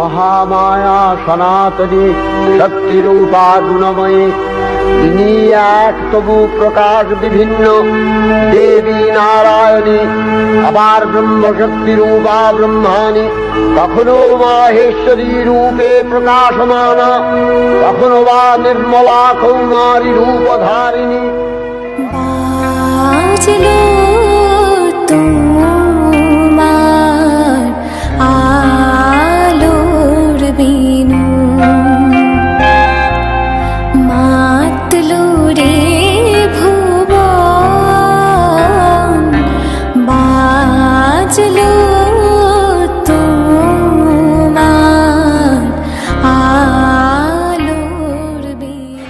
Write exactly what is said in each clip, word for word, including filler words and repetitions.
মহামায়া সনাতনী শক্তিরূপা গুণময়ী, তিনি এক তবু প্রকাশ বিভিন্ন দেবী নারায়ণী, আবার ব্রহ্মশক্তি রূপা ব্রহ্মাণী, কখনো মাহেশ্বরী রূপে প্রকাশমানা, কখনো বা নির্মলা কৌমারী রূপধারিণী। বাজলো তোমার আলোর বিনু, মাতলো রে ভুবন, বাজলো তোমার আলোর বিনু।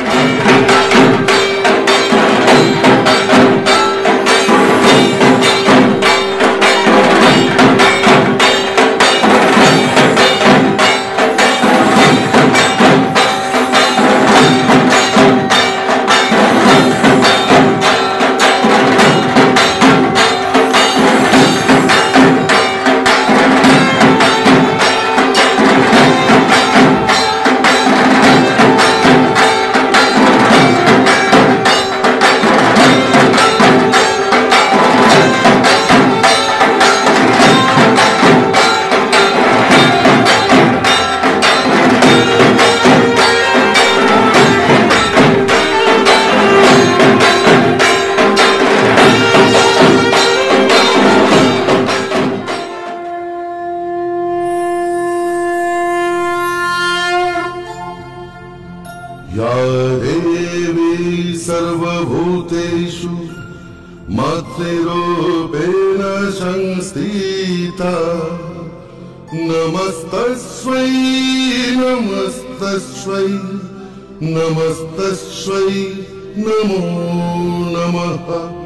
या देवी सर्वभूतेषु मातृरूपेण संस्थिता, नमस्तस्यै नमस्तस्यै नमस्तस्यै नमो नमः।